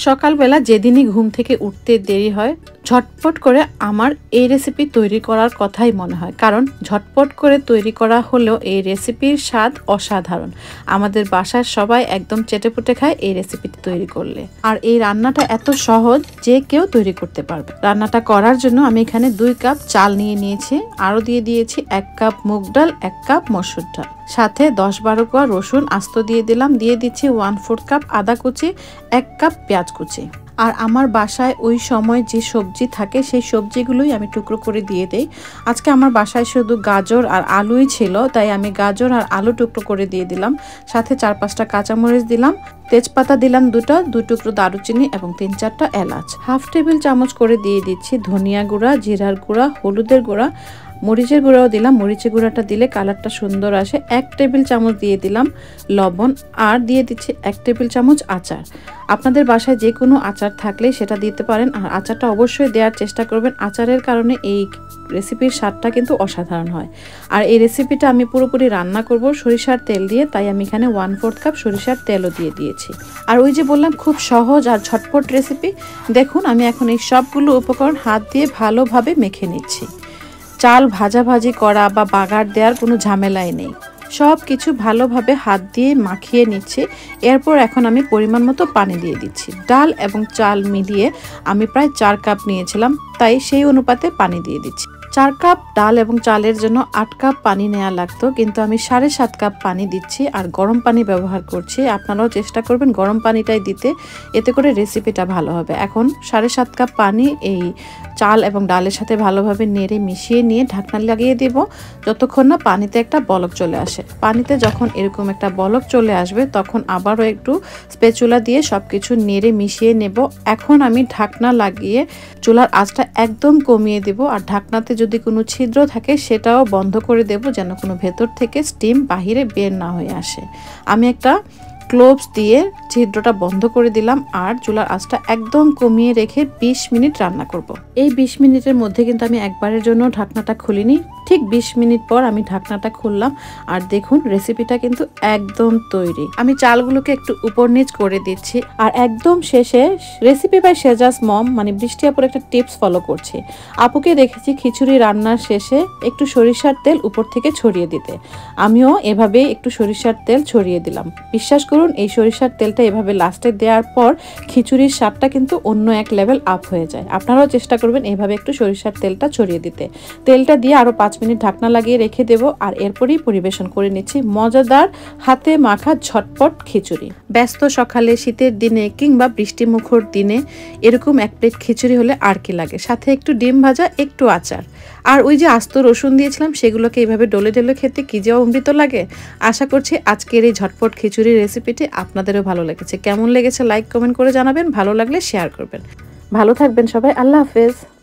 সকালবেলা যেদিনই ঘুম থেকে উঠতে দেরি হয় ঝটপট করে আমার এই রেসিপি তৈরি করার কথাই মনে হয়, কারণ ঝটপট করে তৈরি করা হলেও এই রেসিপির স্বাদ অসাধারণ। আমাদের বাসার সবাই একদম চেটেপুটে খায় এই রেসিপিটি তৈরি করলে। আর এই রান্নাটা এত সহজ যে কেউ তৈরি করতে পারবে। রান্নাটা করার জন্য আমি এখানে 2 কাপ চাল নিয়েছি, আরও দিয়ে দিয়েছি 1 কাপ মুগ ডাল, 1 কাপ মসুর ডাল, সাথে 10-12 কোয়া রসুন আস্ত দিয়ে দিলাম, দিয়ে দিচ্ছি 1/4 কাপ আদা কুচি, 1 কাপ পেঁয়াজ কুচি। আর আমার বাসায় ওই সময় যে সবজি থাকে সেই সবজিগুলোই আমি টুকরো করে দিয়ে দেই। আজকে আমার বাসায় শুধু গাজর আর আলুই ছিল, তাই আমি গাজর আর আলু টুকরো করে দিয়ে দিলাম, সাথে 4-5টা কাঁচামরিচ দিলাম, তেজপাতা দিলাম 2টা, 2 টুকরো দারুচিনি এবং 3-4টা এলাচ। 1/2 টেবিল চামচ করে দিয়ে দিচ্ছি ধনিয়া গুঁড়া, জিরার গুঁড়া, হলুদের গুঁড়া, মরিচের গুঁড়াও দিলাম। মরিচের গুঁড়াটা দিলে কালারটা সুন্দর আসে। 1 টেবিল চামচ দিয়ে দিলাম লবণ, আর দিয়ে দিচ্ছি 1 টেবিল চামচ আচার। আপনাদের বাসায় যে কোনো আচার থাকলে সেটা দিতে পারেন, আর আচারটা অবশ্যই দেওয়ার চেষ্টা করবেন। আচারের কারণে এই রেসিপির স্বাদটা কিন্তু অসাধারণ হয়। আর এই রেসিপিটা আমি পুরোপুরি রান্না করব সরিষার তেল দিয়ে, তাই আমি এখানে 1/4 কাপ সরিষার তেলও দিয়ে দিয়েছি। আর ওই যে বললাম খুব সহজ আর ঝটপট রেসিপি, দেখুন আমি এখন এই সবগুলো উপকরণ হাত দিয়ে ভালোভাবে মেখে নিচ্ছি। চাল ভাজাভাজি করা বা বাগার দেওয়ার কোনো ঝামেলাই নেই, সব কিছু ভালোভাবে হাত দিয়ে মাখিয়ে নিচ্ছি। এরপর এখন আমি পরিমাণ মতো পানি দিয়ে দিচ্ছি। ডাল এবং চাল মিলিয়ে আমি প্রায় 4 কাপ নিয়েছিলাম, তাই সেই অনুপাতে পানি দিয়ে দিচ্ছি। 4 কাপ ডাল এবং চালের জন্য 8 কাপ পানি নেওয়া লাগতো, কিন্তু আমি 7.5 কাপ পানি দিচ্ছি আর গরম পানি ব্যবহার করছি। আপনারাও চেষ্টা করবেন গরম পানিটাই দিতে, এতে করে রেসিপিটা ভালো হবে। এখন 7.5 কাপ পানি এই চাল এবং ডালের সাথে ভালোভাবে নেড়ে মিশিয়ে নিয়ে ঢাকনা লাগিয়ে দেব যতক্ষণ না পানিতে একটা বলক চলে আসে। পানিতে যখন এরকম একটা বলক চলে আসবে তখন আবারও একটু স্প্যাচুলা দিয়ে সবকিছু নেড়ে মিশিয়ে নেব। এখন আমি ঢাকনা লাগিয়ে চুলার আঁচটা একদম কমিয়ে দেব, আর ঢাকনাতে যদি কোনো ছিদ্র থাকে সেটাও বন্ধ করে দেব, যেন কোনো ভেতর থেকে স্টিম বাহিরে বের না হয়ে আসে। আমি একটা ক্লোভস দিয়ে ছিদ্রটা বন্ধ করে দিলাম, আর চুলার আঁচটা একদম কমিয়ে রেখে 20 মিনিট রান্না করব। এই 20 মিনিটের মধ্যে কিন্তু আমি একবারের জন্য ঢাকনাটা খুলিনি। ঠিক 20 মিনিট পর আমি ঢাকনাটা খুললাম, আর দেখুন রেসিপিটা কিন্তু একদম তৈরি। আমি চালগুলোকে একটু উপর নিচ করে দিচ্ছি, আর একদম শেষে রেসিপি বাই শেজাস মম মানে বৃষ্টি আপুর একটা টিপস ফলো করছি। আপুকে দেখেছি খিচুড়ি রান্নার শেষে একটু সরিষার তেল উপর থেকে ছড়িয়ে দিতে, আমিও এভাবে একটু সরিষার তেল ছড়িয়ে দিলাম। বিশ্বাস করুন এই সরিষার তেলটা এভাবে লাস্টে দেওয়ার পর খিচুড়ির স্বাদটা কিন্তু অন্য এক লেভেল আপ হয়ে যায়। আপনারাও চেষ্টা করবেন এইভাবে একটু সরিষার তেলটা ছড়িয়ে দিতে। তেলটা দিয়ে আরো 5 মিনিট ঢাকনা লাগিয়ে রেখে দেব, আর এরপরই পরিবেশন করে নিচ্ছি মজাদার হাতে মাখা ঝটপট খিচুড়ি। ব্যস্ত সকালে শীতের দিনে কিংবা বৃষ্টি মুখর দিনে এরকম 1 প্লেট খিচুড়ি হলে আর কি লাগে, সাথে একটু ডিম ভাজা, একটু আচার, আর ওই যে আস্ত রসুন দিয়েছিলাম সেগুলোকে এইভাবে ডলে ডলে খেতে কি যে অমৃত লাগে। আশা করছি আজকের এই ঝটপট খিচুড়ির রেসিপিটি আপনাদেরও ভালো লেগেছে। কেমন লেগেছে লাইক কমেন্ট করে জানাবেন, ভালো লাগলে শেয়ার করবেন। ভালো থাকবেন সবাই, আল্লাহ হাফেজ।